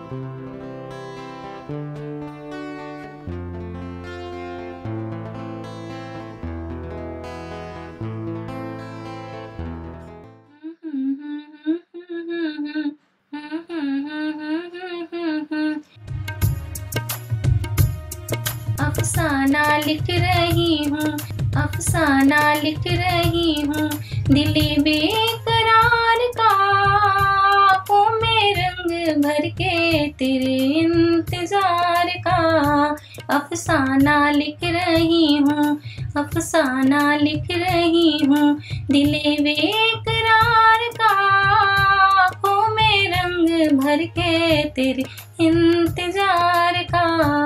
अफसाना लिख रही हूँ, अफसाना लिख रही हूँ, दिली बेकरार का, आँखों में रंग भर के तेरे इंतजार का। अफसाना लिख रही हूँ, अफसाना लिख रही हूँ, दिली बेकरार का, आँखों में रंग भर के तेरे इंतजार का।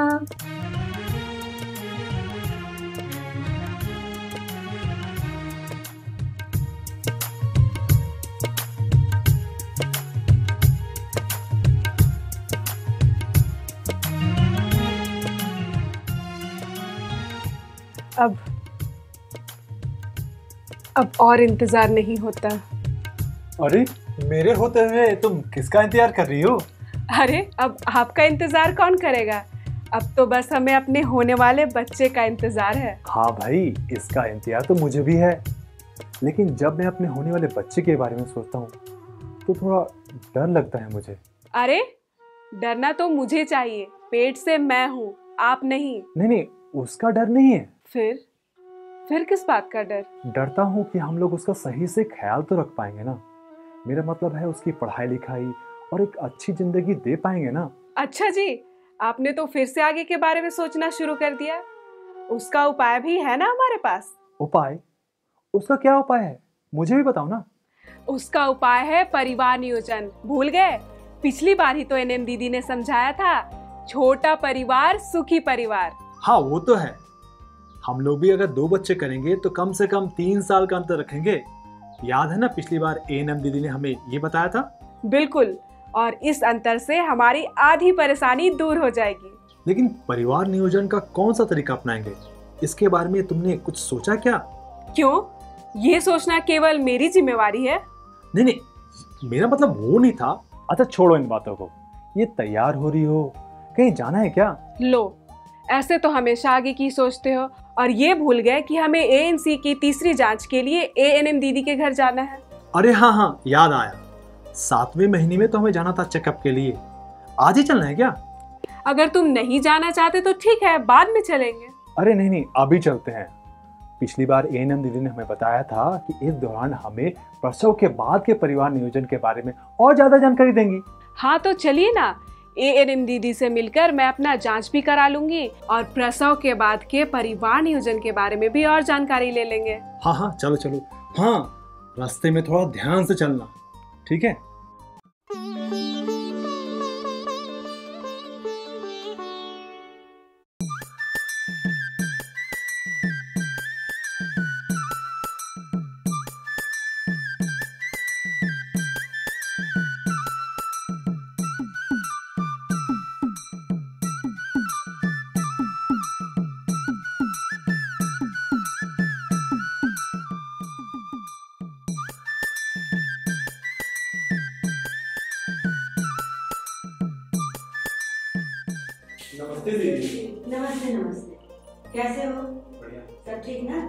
अब और इंतजार नहीं होता। अरे मेरे होते हुए तुम किसका इंतजार कर रही हो? अरे अब आपका इंतजार कौन करेगा? अब तो बस हमें अपने होने वाले बच्चे का इंतजार है। हाँ भाई, इसका इंतजार तो मुझे भी है, लेकिन जब मैं अपने होने वाले बच्चे के बारे में सोचता हूँ तो थोड़ा डर लगता है मुझे। अरे डरना तो मुझे चाहिए, पेट से मैं हूँ, आप नहीं। नहीं, उसका डर नहीं है। फिर किस बात का डर? डरता हूँ कि हम लोग उसका सही से ख्याल तो रख पाएंगे ना। मेरा मतलब है उसकी पढ़ाई लिखाई और एक अच्छी जिंदगी दे पाएंगे ना। अच्छा जी, आपने तो फिर से आगे के बारे में सोचना शुरू कर दिया। उसका उपाय भी है ना हमारे पास। उपाय? उसका क्या उपाय है, मुझे भी बताओ ना। उसका उपाय है परिवार नियोजन। भूल गए? पिछली बार ही तो एनएम दीदी ने समझाया था, छोटा परिवार सुखी परिवार। हाँ वो तो है। हम लोग भी अगर 2 बच्चे करेंगे तो कम से कम 3 साल का अंतर रखेंगे। याद है ना पिछली बार एएनएम दीदी ने हमें ये बताया था? बिल्कुल, और इस अंतर से हमारी आधी परेशानी दूर हो जाएगी। लेकिन परिवार नियोजन का कौन सा तरीका अपनाएंगे, इसके बारे में तुमने कुछ सोचा क्या? क्यों? ये सोचना केवल मेरी जिम्मेवारी है? नहीं, मेरा मतलब वो नहीं था। अच्छा छोड़ो इन बातों को। ये तैयार हो रही हो, कहीं जाना है क्या? लो, ऐसे तो हमेशा आगे की सोचते हो और ये भूल गए कि हमें एएनसी की तीसरी जांच के लिए एएनएम दीदी के घर जाना है। अरे हाँ, याद आया। 7वें महीने में तो हमें जाना था चेकअप के लिए। आज ही चलना है क्या? अगर तुम नहीं जाना चाहते तो ठीक है, बाद में चलेंगे। अरे नहीं, अभी चलते हैं। पिछली बार एएनएम दीदी ने हमें बताया था कि इस दौरान हमें प्रसव के बाद के परिवार नियोजन के बारे में और ज्यादा जानकारी देंगी। हाँ तो चलिए ना, एएनएम दीदी से मिलकर मैं अपना जांच भी करा लूंगी और प्रसव के बाद के परिवार नियोजन के बारे में भी और जानकारी ले लेंगे। हाँ चलो। हाँ, रास्ते में थोड़ा ध्यान से चलना, ठीक है? नमस्ते दीदी। नमस्ते। कैसे हो? बढ़िया। सब ठीक ना?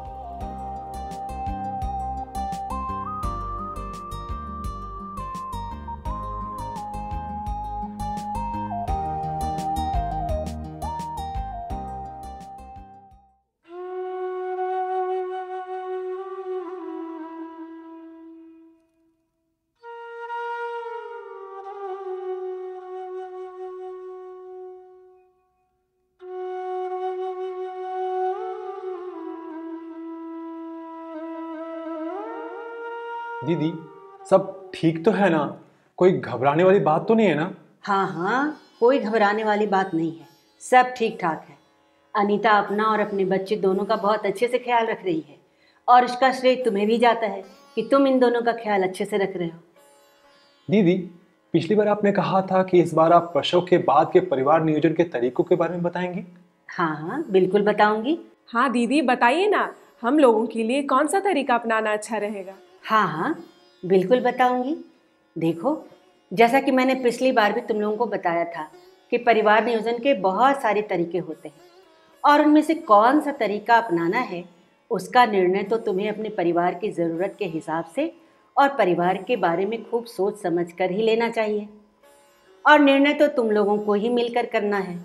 दीदी सब ठीक तो है ना? कोई घबराने वाली बात तो नहीं है ना? हाँ, कोई घबराने वाली बात नहीं है, सब ठीक ठाक है। अनीता अपना और अपने बच्चे दोनों का बहुत अच्छे से ख्याल रख रही है और इसका श्रेय तुम्हें भी जाता है कि तुम इन दोनों का ख्याल अच्छे से रख रहे हो। दीदी, पिछली बार आपने कहा था कि इस बार आप प्रसव के बाद के परिवार नियोजन के तरीकों के बारे में बताएंगी। हाँ, बिल्कुल बताऊंगी। हाँ दीदी बताइए ना, हम लोगों के लिए कौन सा तरीका अपनाना अच्छा रहेगा? हाँ, बिल्कुल बताऊंगी। देखो, जैसा कि मैंने पिछली बार भी तुम लोगों को बताया था कि परिवार नियोजन के बहुत सारे तरीके होते हैं और उनमें से कौन सा तरीका अपनाना है उसका निर्णय तो तुम्हें अपने परिवार की ज़रूरत के हिसाब से और परिवार के बारे में खूब सोच समझ कर ही लेना चाहिए। और निर्णय तो तुम लोगों को ही मिलकर करना है।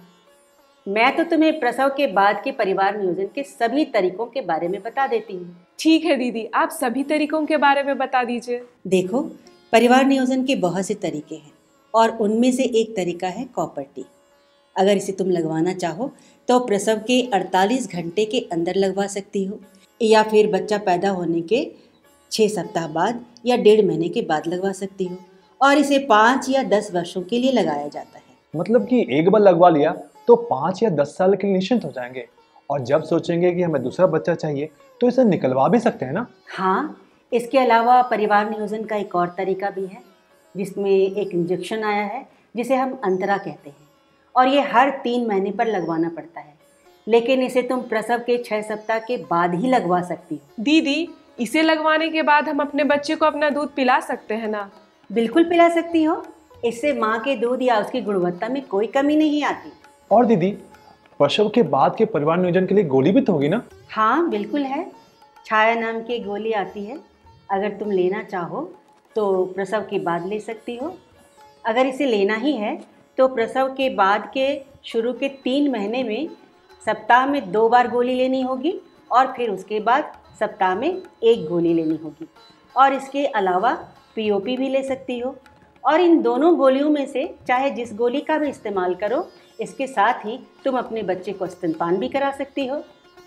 मैं तो तुम्हें प्रसव के बाद के परिवार नियोजन के सभी तरीकों के बारे में बता देती हूँ। ठीक है दीदी, आप सभी तरीकों के बारे में बता दीजिए। देखो, परिवार नियोजन के बहुत से तरीके हैं और उनमें से एक तरीका है कॉपर्टी। अगर इसे तुम लगवाना चाहो तो प्रसव के 48 घंटे के अंदर लगवा सकती हो या फिर बच्चा पैदा होने के 6 सप्ताह बाद या 1.5 महीने के बाद लगवा सकती हो और इसे 5 या 10 वर्षों के लिए लगाया जाता है। मतलब कि एक बार लगवा लिया तो 5 या 10 साल के लिए निश्चिंत हो जाएंगे और जब सोचेंगे कि हमें दूसरा बच्चा चाहिए तो इसे निकलवा भी सकते हैं ना? हाँ, इसके अलावा परिवार नियोजन का एक और तरीका भी है जिसमें एक इंजेक्शन आया है जिसे हम अंतरा कहते हैं और ये हर 3 महीने पर लगवाना पड़ता है, लेकिन इसे तुम प्रसव के 6 सप्ताह के बाद ही लगवा सकती हो। दीदी, इसे लगवाने के बाद हम अपने बच्चे को अपना दूध पिला सकते हैं ना? बिल्कुल पिला सकती हो। इससे माँ के दूध या उसकी गुणवत्ता में कोई कमी नहीं आती। और दीदी, प्रसव के बाद के परिवार नियोजन के लिए गोली भी तो होगी ना? हाँ बिल्कुल है, छाया नाम की गोली आती है। अगर तुम लेना चाहो तो प्रसव के बाद ले सकती हो। अगर इसे लेना ही है तो प्रसव के बाद के शुरू के 3 महीने में सप्ताह में 2 बार गोली लेनी होगी और फिर उसके बाद सप्ताह में 1 गोली लेनी होगी। और इसके अलावा पीओपी भी ले सकती हो और इन दोनों गोलियों में से चाहे जिस गोली का भी इस्तेमाल करो, इसके साथ ही तुम अपने बच्चे को स्तनपान भी करा सकती हो।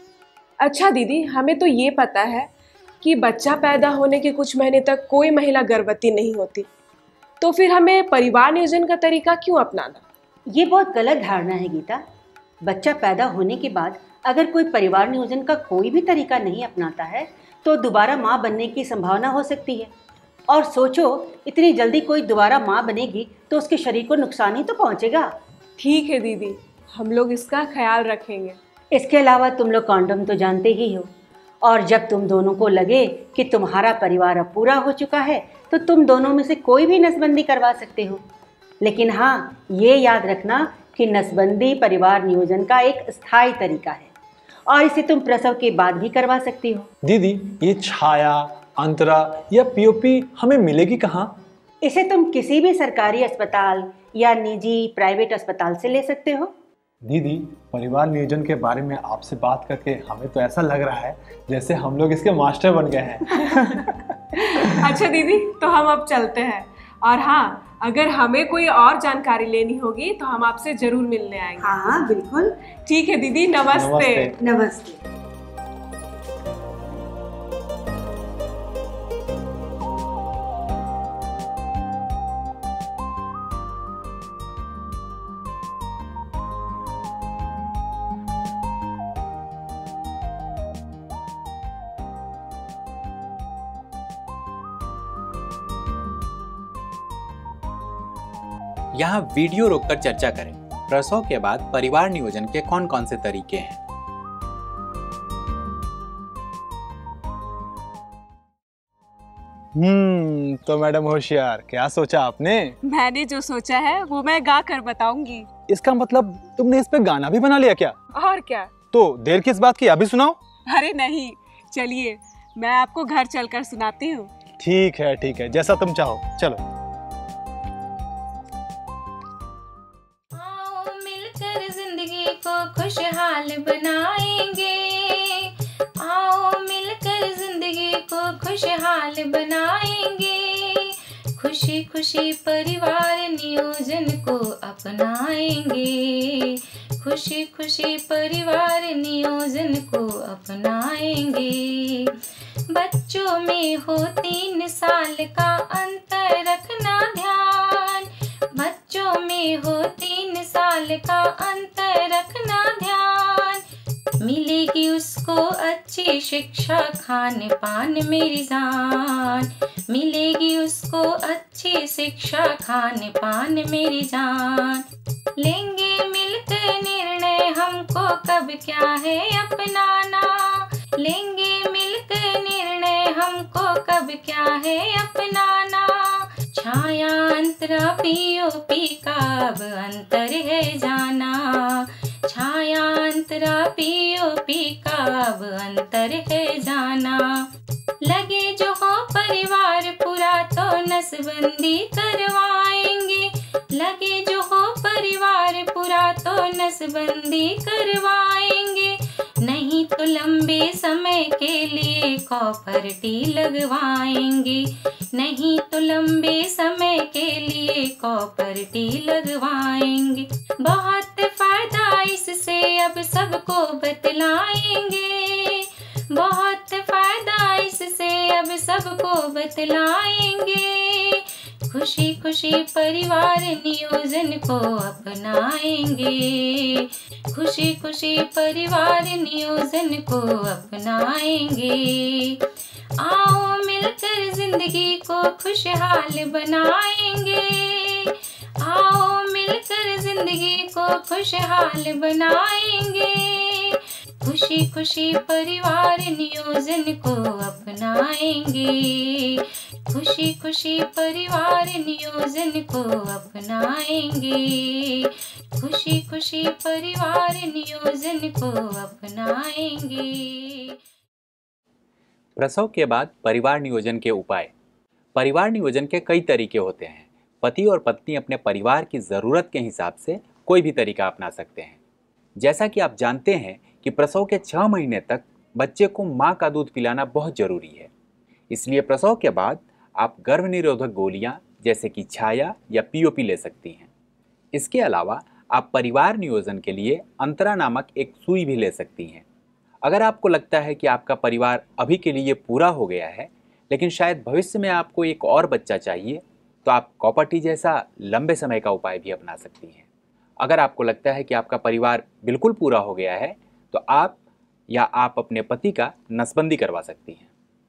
अच्छा दीदी, हमें तो ये पता है कि बच्चा पैदा होने के कुछ महीने तक कोई महिला गर्भवती नहीं होती, तो फिर हमें परिवार नियोजन का तरीका क्यों अपनाना? ये बहुत गलत धारणा है गीता। बच्चा पैदा होने के बाद अगर कोई परिवार नियोजन का कोई भी तरीका नहीं अपनाता है तो दोबारा माँ बनने की संभावना हो सकती है। और सोचो, इतनी जल्दी कोई दोबारा माँ बनेगी तो उसके शरीर को नुकसान ही तो पहुँचेगा। ठीक है दीदी, हम लोग इसका ख्याल रखेंगे। इसके अलावा तुम लोग कॉन्डोम तो जानते ही हो और जब तुम दोनों को लगे कि तुम्हारा परिवार अब पूरा हो चुका है तो तुम दोनों में से कोई भी नसबंदी करवा सकते हो। लेकिन हाँ, ये याद रखना कि नसबंदी परिवार नियोजन का एक स्थायी तरीका है और इसे तुम प्रसव के बाद भी करवा सकती हो। दीदी, ये छाया, अंतरा या पीओपी हमें मिलेगी कहाँ? इसे तुम किसी भी सरकारी अस्पताल या निजी प्राइवेट अस्पताल से ले सकते हो। दीदी, परिवार नियोजन के बारे में आपसे बात करके हमें तो ऐसा लग रहा है जैसे हम लोग इसके मास्टर बन गए हैं। अच्छा दीदी, तो हम अब चलते हैं और हाँ, अगर हमें कोई और जानकारी लेनी होगी तो हम आपसे जरूर मिलने आएंगे। हाँ बिल्कुल। ठीक है दीदी, नमस्ते। नमस्ते। यहाँ वीडियो रोककर चर्चा करें। प्रसव के बाद परिवार नियोजन के कौन कौन से तरीके हैं? तो मैडम होशियार, क्या सोचा आपने? मैंने जो सोचा है वो मैं गा कर बताऊंगी। इसका मतलब तुमने इस पे गाना भी बना लिया क्या? और क्या? तो देर किस बात की, अभी सुनाओ। अरे नहीं, चलिए मैं आपको घर चलकर सुनाती हूँ। ठीक है, जैसा तुम चाहो, चलो। खुशहाल बनाएंगे, आओ मिलकर जिंदगी को खुशहाल बनाएंगे, खुशी खुशी परिवार नियोजन को अपनाएंगे, खुशी खुशी परिवार नियोजन को अपनाएंगे। बच्चों में हो 3 साल का अंतर रखना ध्यान, बच्चों में हो 3 साल का अंतर रखना ध्यान, मिलेगी उसको अच्छी शिक्षा खान पान मेरी जान, मिलेगी उसको अच्छी शिक्षा खान पान मेरी जान। लेंगे मिलकर निर्णय हमको कब क्या है अपनाना, लेंगे मिलकर निर्णय हमको कब क्या है अपनाना, छाया अंतरा पीओपी का अब अंतर है जाना, छाया अंतरा पीओपी का अब अंतर है जाना। लगे जो हो परिवार पूरा तो नसबंदी करवाएंगे, लगे जो हो परिवार पूरा तो नसबंदी करवाएंगे। नहीं तो लंबे समय के लिए कॉपर्टी लगवाएंगे, नहीं तो लंबे समय के लिए कॉपर्टी लगवाएंगे। बहुत फायदा इससे अब सबको बतलाएंगे, बहुत फायदा इससे अब सबको बतलाएंगे। खुशी खुशी परिवार नियोजन को अपनाएंगे, खुशी खुशी परिवार नियोजन को अपनाएंगे। आओ मिलकर जिंदगी को खुशहाल बनाएंगे, आओ मिलकर जिंदगी को खुशहाल बनाएंगे। खुशी खुशी परिवार नियोजन को अपनाएंगे, खुशी खुशी परिवार नियोजन को अपनाएंगे, खुशी खुशी परिवार नियोजन को अपनाएंगे। प्रसव के बाद परिवार नियोजन के उपाय। परिवार नियोजन के कई तरीके होते हैं। पति और पत्नी अपने परिवार की ज़रूरत के हिसाब से कोई भी तरीका अपना सकते हैं। जैसा कि आप जानते हैं कि प्रसव के 6 महीने तक बच्चे को माँ का दूध पिलाना बहुत ज़रूरी है। इसलिए प्रसव के बाद आप गर्भ निरोधक गोलियाँ जैसे कि छाया या पीओपी ले सकती हैं। इसके अलावा आप परिवार नियोजन के लिए अंतरा नामक एक सुई भी ले सकती हैं। अगर आपको लगता है कि आपका परिवार अभी के लिए पूरा हो गया है, लेकिन शायद भविष्य में आपको एक और बच्चा चाहिए, तो आप कॉपर्टी जैसा लंबे समय का उपाय भी अपना सकती हैं। अगर आपको लगता है कि आपका परिवार बिल्कुल पूरा हो गया है, तो आप या आप अपने पति का नसबंदी करवा सकती हैं।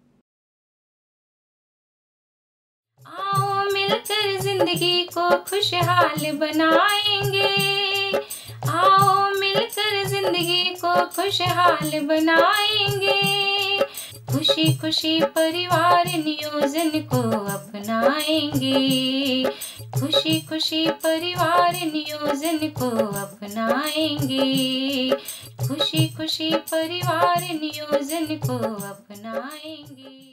आओ मिलकर जिंदगी को खुशहाल बनाएंगे, आओ मिलकर जिंदगी को खुशहाल बनाएंगे। खुशी खुशी परिवार नियोजन को अपनाएंगे, खुशी खुशी परिवार नियोजन को अपनाएंगे, खुशी खुशी परिवार नियोजन को अपनाएंगे।